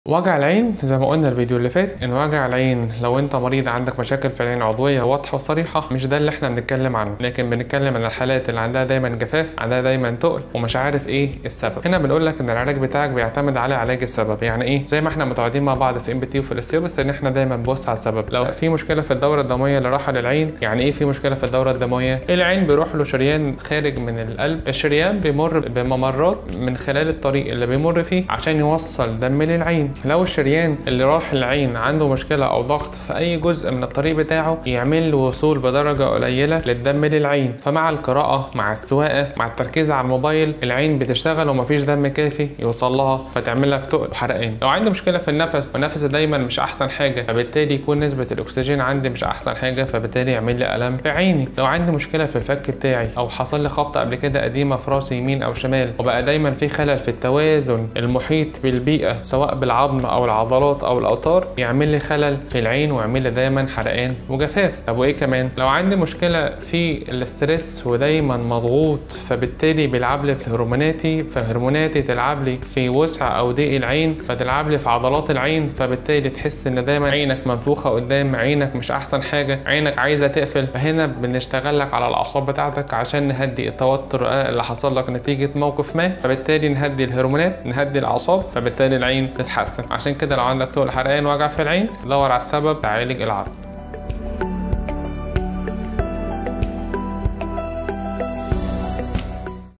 وجع العين زي ما قلنا الفيديو اللي فات ان وجع العين لو انت مريض عندك مشاكل في العين عضويه واضحه وصريحه مش ده اللي احنا بنتكلم عنه، لكن بنتكلم عن الحالات اللي عندها دايما جفاف، عندها دايما تقل ومش عارف ايه السبب. هنا بنقول لك ان العلاج بتاعك بيعتمد على علاج السبب. يعني ايه؟ زي ما احنا متعودين مع بعض في MBT وفي الاستيوبث ان احنا دايما بنبص على السبب. لو في مشكله في الدوره الدمويه اللي رايحه للعين، يعني ايه في مشكله في الدوره الدمويه؟ العين بيروح له شريان خارج من القلب، الشريان بيمر بممرات من خلال الطريق اللي بيمر فيه عشان يوصل دم للعين. لو الشريان اللي راح العين عنده مشكله او ضغط في اي جزء من الطريق بتاعه، يعمل له وصول بدرجه قليله للدم للعين. فمع القراءه، مع السواقه، مع التركيز على الموبايل، العين بتشتغل ومفيش دم كافي يوصل لها، فتعمل لك تقل وحرقان. لو عندي مشكله في النفس ونفسي دايما مش احسن حاجه، فبالتالي يكون نسبه الاكسجين عندي مش احسن حاجه، فبالتالي يعمل لي الم في عيني. لو عندي مشكله في الفك بتاعي او حصل لي خبطه قبل كده قديمه في راسي يمين او شمال، وبقى دايما في خلل في التوازن المحيط بالبيئه سواء بالعظم او العضلات او الاوتار، يعمل لي خلل في العين ويعمل لي دايما حرقان وجفاف. طب وايه كمان؟ لو عندي مشكله في الاسترس ودايما مضغوط، فبالتالي بيلعب لي في هرموناتي، فهرموناتي تلعب لي في وسع او ضيق العين، فتلعب لي في عضلات العين، فبالتالي تحس ان دايما عينك منفوخه قدام، عينك مش احسن حاجه، عينك عايزه تقفل. فهنا بنشتغل لك على الاعصاب بتاعتك عشان نهدي التوتر اللي حصل لك نتيجه موقف ما، فبالتالي نهدي الهرمونات، نهدي الاعصاب، فبالتالي العين تتحسن. عشان كده لو عندك تقل، حرقان، وجع في العين، دور على السبب، تعالج العرض.